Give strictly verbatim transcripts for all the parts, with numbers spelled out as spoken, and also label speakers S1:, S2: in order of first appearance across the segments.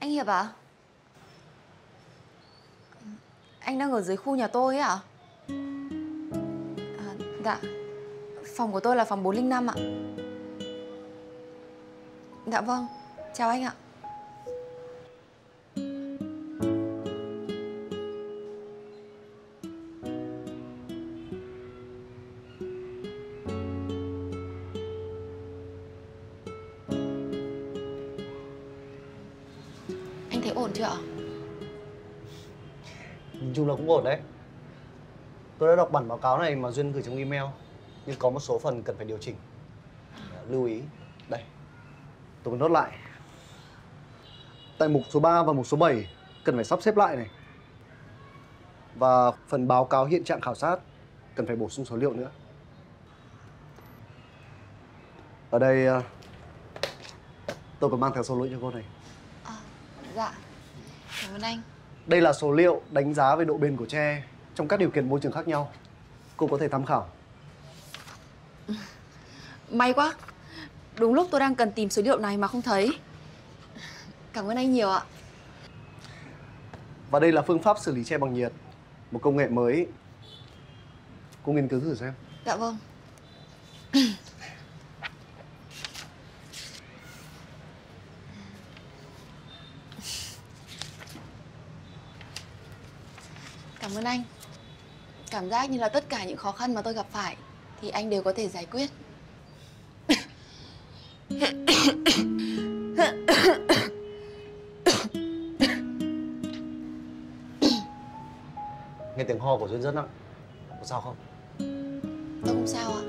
S1: Anh Hiệp à? Anh đang ở dưới khu nhà tôi ấy ạ? À, dạ. Phòng của tôi là phòng bốn linh năm ạ. Dạ vâng. Chào anh ạ. Anh thấy ổn chưa ạ?
S2: Nhìn chung là cũng ổn đấy. Tôi đã đọc bản báo cáo này mà Duyên gửi trong email, nhưng có một số phần cần phải điều chỉnh. Lưu ý. Đây, tôi muốn nốt lại. Tại mục số ba và mục số bảy cần phải sắp xếp lại này. Và phần báo cáo hiện trạng khảo sát cần phải bổ sung số liệu nữa. Ở đây tôi còn mang theo số liệu cho cô này.
S1: À, dạ. Cảm ơn anh.
S2: Đây là số liệu đánh giá về độ bền của tre trong các điều kiện môi trường khác nhau. Cô có thể tham khảo.
S1: May quá. Đúng lúc tôi đang cần tìm số liệu này mà không thấy. Cảm ơn anh nhiều ạ.
S2: Và đây là phương pháp xử lý tre bằng nhiệt, một công nghệ mới. Cô nghiên cứu thử xem.
S1: Dạ vâng. Cảm ơn anh. Cảm giác như là tất cả những khó khăn mà tôi gặp phải thì anh đều có thể giải quyết.
S2: Nghe tiếng ho của Duyên rất nặng. Có sao không?
S1: Tôi không sao ạ.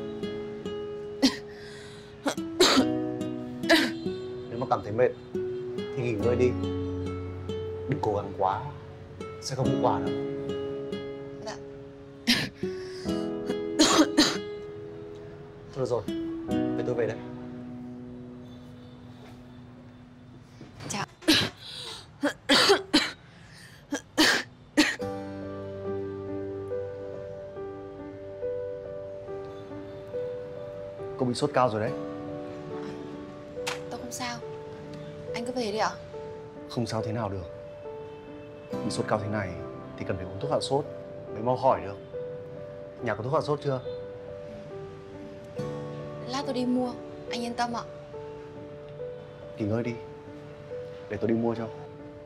S2: Nếu mà cảm thấy mệt thì nghỉ ngơi đi. Đừng cố gắng quá, sẽ không hiệu quả đâu.
S1: Dạ.
S2: Thôi được rồi, vậy tôi về đây.
S1: Chào.
S2: Cô bị sốt cao rồi đấy.
S1: Tôi không sao. Anh cứ về đi ạ.
S2: Không sao thế nào được. Bị sốt cao thế này thì cần phải uống thuốc hạ sốt mới mau khỏi được. Nhà có thuốc hạ sốt chưa?
S1: Lát tôi đi mua. Anh yên tâm ạ.
S2: Nghỉ ngơi đi, để tôi đi mua cho.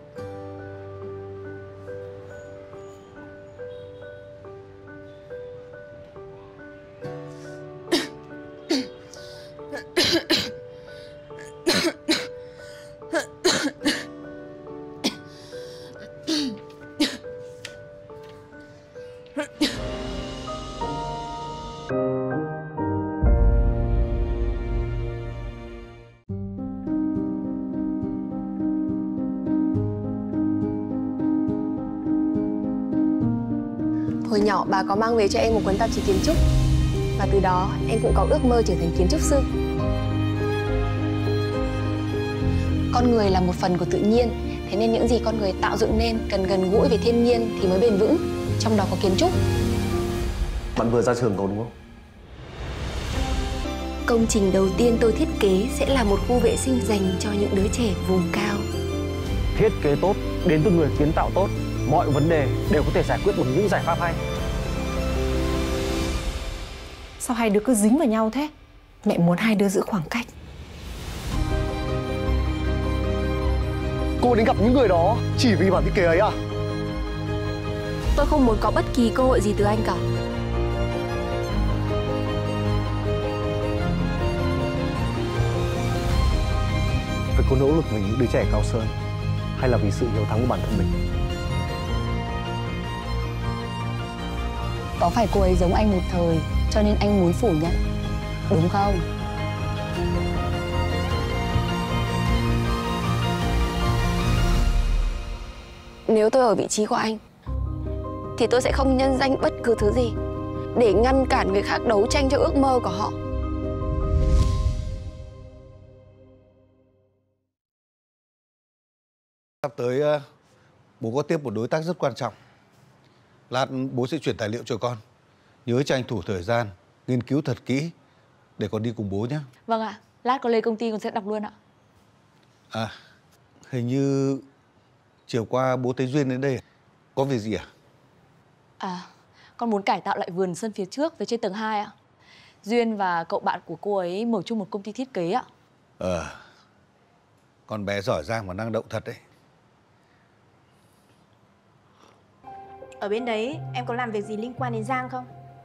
S1: Hồi nhỏ bà có mang về cho em một cuốn tạp chí kiến trúc. Và từ đó em cũng có ước mơ trở thành kiến trúc sư. Con người là một phần của tự nhiên. Thế nên những gì con người tạo dựng nên cần gần gũi với thiên nhiên thì mới bền vững. Trong đó có kiến trúc.
S2: Bạn vừa ra trường rồi đúng không?
S1: Công trình đầu tiên tôi thiết kế sẽ là một khu vệ sinh dành cho những đứa trẻ vùng cao.
S3: Thiết kế tốt đến từ người kiến tạo tốt. Mọi vấn đề đều có thể giải quyết bằng những giải pháp hay.
S4: Sao hai đứa cứ dính vào nhau thế? Mẹ muốn hai đứa giữ khoảng cách.
S2: Cô đến gặp những người đó chỉ vì bản thiết kế ấy à?
S1: Tôi không muốn có bất kỳ cơ hội gì từ anh cả.
S2: Phải cô nỗ lực vì những đứa trẻ Cao Sơn hay là vì sự hiếu thắng của bản thân mình?
S1: Có phải cô ấy giống anh một thời cho nên anh muốn phủ nhận, đúng không? Nếu tôi ở vị trí của anh thì tôi sẽ không nhân danh bất cứ thứ gì để ngăn cản người khác đấu tranh cho ước mơ của họ.
S5: Sắp tới bố có tiếp một đối tác rất quan trọng. Lát bố sẽ chuyển tài liệu cho con. Nhớ tranh thủ thời gian, nghiên cứu thật kỹ để con đi cùng bố nhé.
S6: Vâng ạ, lát con lên công ty con sẽ đọc luôn ạ.
S5: À, hình như Chiều qua bố thấy Duyên đến đây, có việc gì à?
S6: À, con muốn cải tạo lại vườn sân phía trước với trên tầng hai ạ. Duyên và cậu bạn của cô ấy mở chung một công ty thiết kế ạ.
S5: Ờ, con bé giỏi giang và năng động thật đấy.
S7: Ở bên đấy em có làm việc gì liên quan đến Giang không?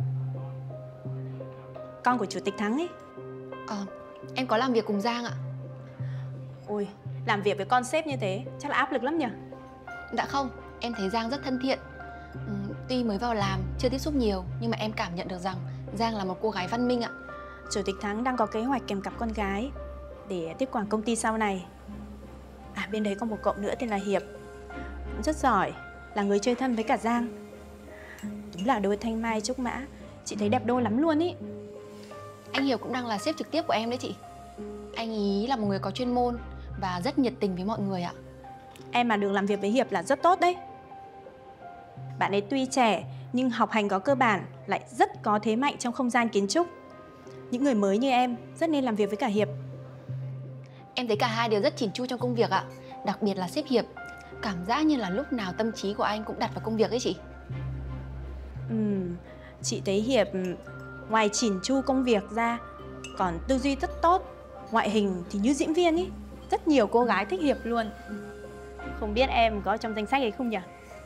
S7: Con của chủ tịch Thắng ấy.
S1: Ờ, em có làm việc cùng Giang ạ.
S7: Ôi, làm việc với con sếp như thế chắc là áp lực lắm nhỉ?
S1: Đã không, em thấy Giang rất thân thiện. ừ, Tuy mới vào làm, chưa tiếp xúc nhiều, nhưng mà em cảm nhận được rằng Giang là một cô gái văn minh ạ.
S7: Chủ tịch Thắng đang có kế hoạch kèm cặp con gái để tiếp quản công ty sau này. À, bên đấy có một cậu nữa tên là Hiệp, cũng rất giỏi, là người chơi thân với cả Giang. Đúng là đôi thanh mai trúc mã, chị thấy đẹp đôi lắm luôn ý.
S1: Anh Hiệp cũng đang là sếp trực tiếp của em đấy chị. Anh ý là một người có chuyên môn và rất nhiệt tình với mọi người ạ.
S7: Em mà được làm việc với Hiệp là rất tốt đấy. Bạn ấy tuy trẻ nhưng học hành có cơ bản, lại rất có thế mạnh trong không gian kiến trúc. Những người mới như em rất nên làm việc với cả Hiệp.
S1: Em thấy cả hai đều rất chỉn chu trong công việc ạ. Đặc biệt là sếp Hiệp, cảm giác như là lúc nào tâm trí của anh cũng đặt vào công việc ấy chị.
S7: Ừm, chị thấy Hiệp ngoài chỉn chu công việc ra còn tư duy rất tốt, ngoại hình thì như diễn viên ý. Rất nhiều cô gái thích Hiệp luôn. Không biết em có trong danh sách ấy không nhỉ?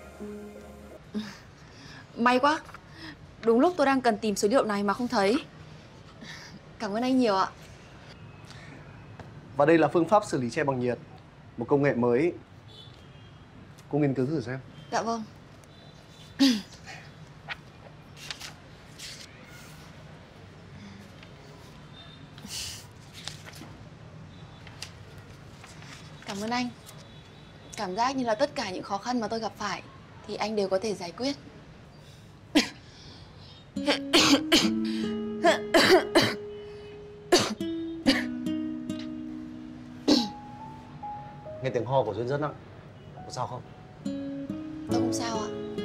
S1: May quá, đúng lúc tôi đang cần tìm số liệu này mà không thấy. Cảm ơn anh nhiều ạ.
S2: Và đây là phương pháp xử lý tre bằng nhiệt, một công nghệ mới. Cô nghiên cứu thử xem.
S1: Dạ vâng. Cảm ơn anh. Cảm giác như là tất cả những khó khăn mà tôi gặp phải thì anh đều có thể giải quyết.
S2: Nghe tiếng ho của Duyên rất nặng. Có sao không?
S1: Tôi không sao ạ.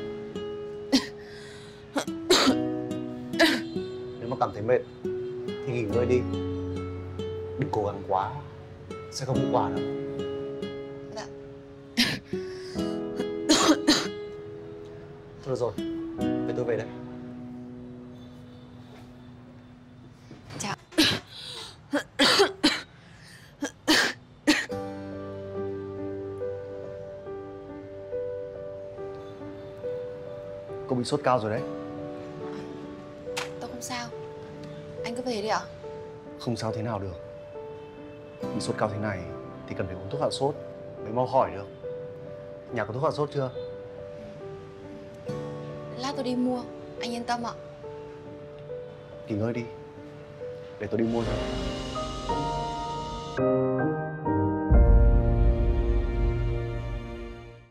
S2: Nếu mà cảm thấy mệt thì nghỉ ngơi đi. Đừng cố gắng quá, sẽ không hiệu quả đâu.
S1: Dạ.
S2: Thôi được rồi, để tôi về đây.
S1: Chào.
S2: Cô bị sốt cao rồi đấy.
S1: Tôi không sao. Anh cứ về đi ạ.
S2: Không sao thế nào được. Bị sốt cao thế này thì cần phải uống thuốc hạ sốt mới mau khỏi được. Nhà có thuốc hạ sốt chưa?
S1: Lát tôi đi mua, anh yên tâm ạ.
S2: Nghỉ ngơi đi, để tôi đi mua cho.